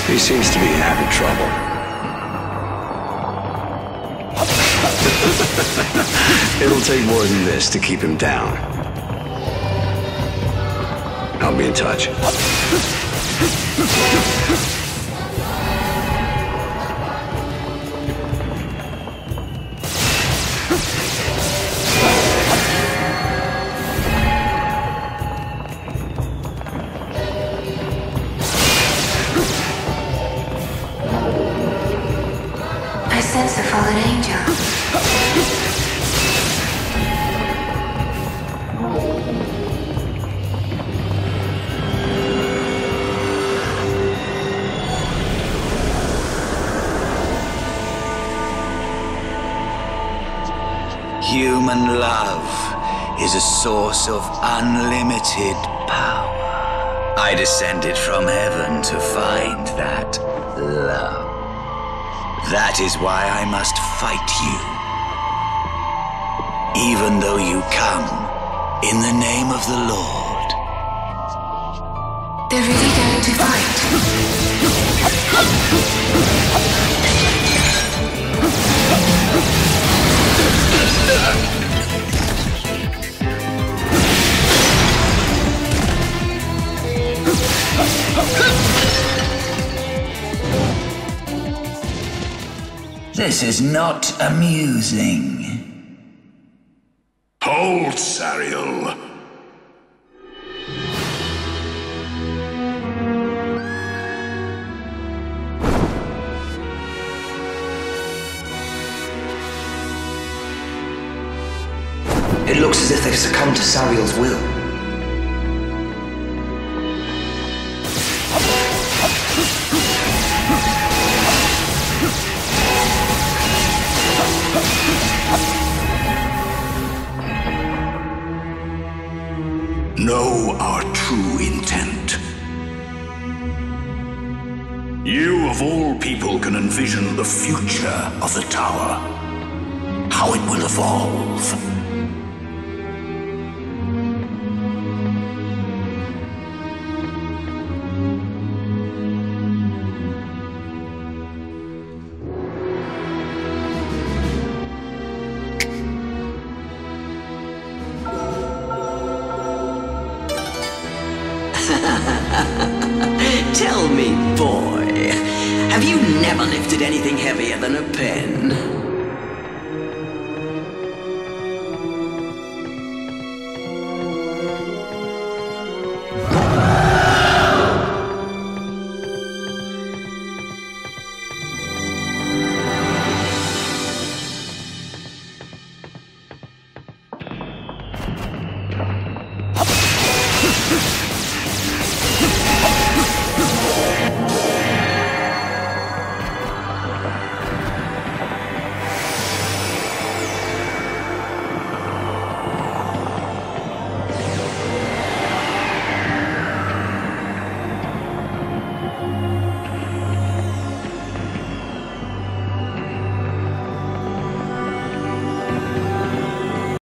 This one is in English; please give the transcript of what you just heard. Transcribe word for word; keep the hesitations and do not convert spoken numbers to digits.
He seems to be having trouble. It'll take more than this to keep him down. I'll be in touch. I sense a fallen angel. Human love is a source of unlimited power. I descended from heaven to find that love. That is why I must fight you. Even though you come in the name of the Lord. They're really going to fight. This is not amusing. Hold, Sariel. It looks as if they've succumbed to Sariel's will. Know our true intent. You, of all people, can envision the future of the tower. How it will evolve. Tell me, boy, have you never lifted anything heavier than a pen?